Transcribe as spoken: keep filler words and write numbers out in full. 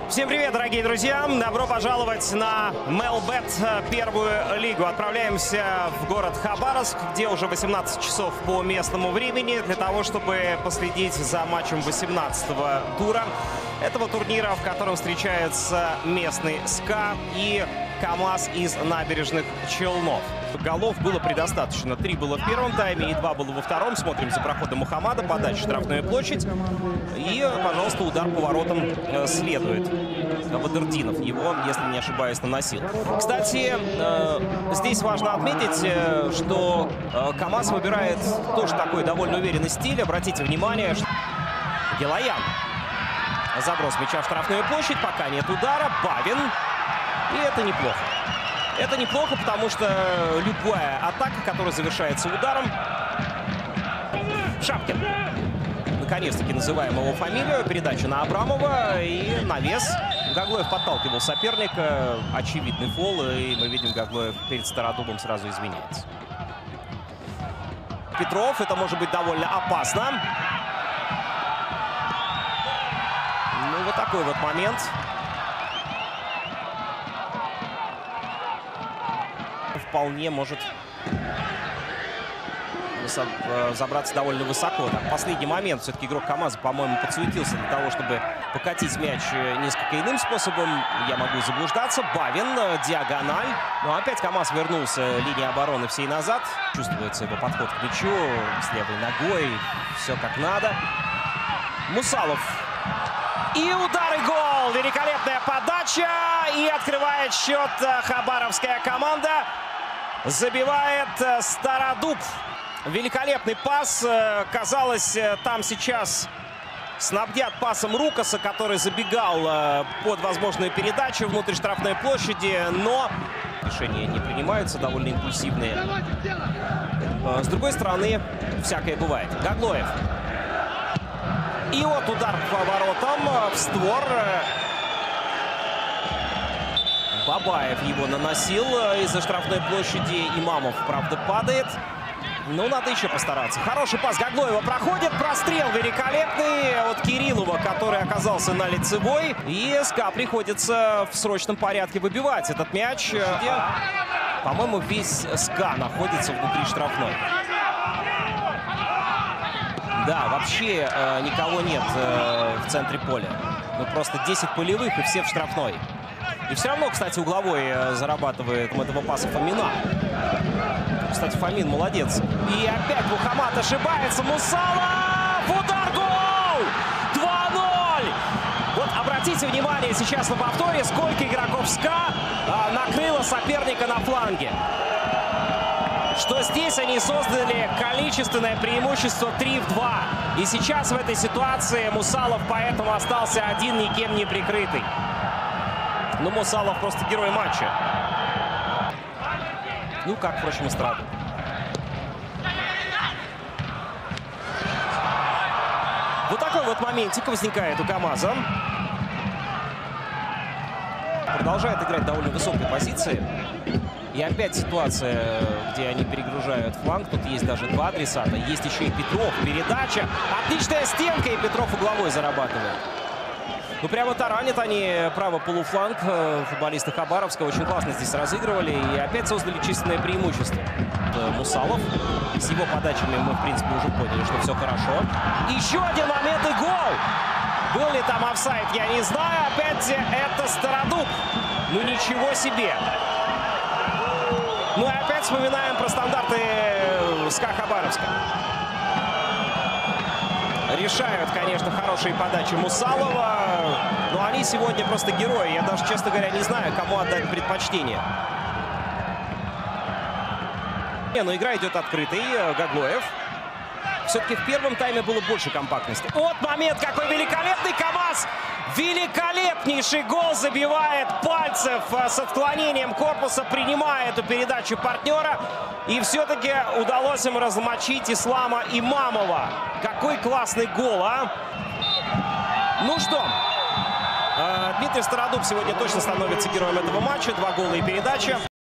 Всем привет, дорогие друзья! Добро пожаловать на Мелбет первую лигу. Отправляемся в город Хабаровск, где уже восемнадцать часов по местному времени, для того, чтобы последить за матчем восемнадцатого тура этого турнира, в котором встречаются местный СКА и КамАЗ из Набережных Челнов. Голов было предостаточно. Три было в первом тайме и два было во втором. Смотрим за проходом Мухаммада. Подача, штрафная площадь. И, пожалуйста, удар по воротам следует. Бадырдинов его, если не ошибаюсь, наносил. Кстати, здесь важно отметить, что КамАЗ выбирает тоже такой довольно уверенный стиль. Обратите внимание, что Гилаян. Заброс мяча в штрафную площадь. Пока нет удара. Бавин. И это неплохо. Это неплохо, потому что любая атака, которая завершается ударом... Шапкин. Наконец-таки называем его фамилию. Передача на Абрамова и навес. Гаглоев подталкивал соперника. Очевидный фол. И мы видим, Гаглоев перед Стародубом сразу извиняется. Петров. Это может быть довольно опасно. Ну, вот такой вот момент. Вполне может забраться довольно высоко. Так, последний момент. Все-таки игрок КамАЗа, по-моему, подсуетился для того, чтобы покатить мяч несколько иным способом. Я могу заблуждаться. Бавин, диагональ. Но опять КамАЗ вернулся линии обороны всей назад. Чувствуется его подход к мячу с левой ногой. Все как надо. Мусалов. И удар, и гол. Великолепная подача. И открывает счет хабаровская команда. Забивает Стародуб. Великолепный пас. Казалось, там сейчас снабдят пасом Рукаса, который забегал под возможную передачу внутрь штрафной площади. Но решения не принимаются, довольно импульсивные. С другой стороны, всякое бывает. Гаглоев. И вот удар по воротам в створ. Бабаев его наносил из-за штрафной площади. Имамов, правда, падает. Ну, надо еще постараться. Хороший пас Гаглоева проходит. Прострел великолепный от Кириллова, который оказался на лицевой. И СКА приходится в срочном порядке выбивать этот мяч. По-моему, весь СКА находится внутри штрафной. Да, вообще э, никого нет э, в центре поля. Ну, просто десять полевых и все в штрафной. И все равно, кстати, угловой э, зарабатывает этого паса Фомина. Кстати, Фомин молодец. И опять Мухаммад ошибается. Мусалов! Удар, гол! два ноль! Вот обратите внимание сейчас на повторе, сколько игроков СКА э, накрыло соперника на фланге. Что здесь они создали количественное преимущество три в два. И сейчас в этой ситуации Мусалов поэтому остался один, никем не прикрытый. Но Мусалов просто герой матча. Ну, как, впрочем, и Страду. Вот такой вот моментик возникает у КамАЗа. Продолжает играть довольно высокой позиции. И опять ситуация, где они перегружают фланг. Тут есть даже два адресата. Есть еще и Петров. Передача. Отличная стенка. И Петров угловой зарабатывает. Ну, прямо таранят они право полуфланг. Футболисты Хабаровска очень классно здесь разыгрывали. И опять создали численное преимущество. Мусалов. С его подачами мы, в принципе, уже поняли, что все хорошо. Еще один момент и гол. Был ли там офсайд, я не знаю. Опять это Стародуб. Ну, ничего себе. Ну и опять вспоминаем про стандарты СКА Хабаровска. Решают, конечно, хорошие подачи Мусалова. Но они сегодня просто герои. Я даже, честно говоря, не знаю, кому отдать предпочтение. Не, ну игра идет открытой. Гаглоев. Все-таки в первом тайме было больше компактности. Вот момент, какой великолепный КамАЗ! Великолепнейший гол забивает Пальцев с отклонением корпуса, принимая эту передачу партнера. И все-таки удалось им размочить Ислама Имамова. Какой классный гол, а! Ну что, Дмитрий Стародуб сегодня точно становится героем этого матча. Два гола и передача.